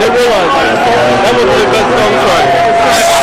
It was. That was the best song track.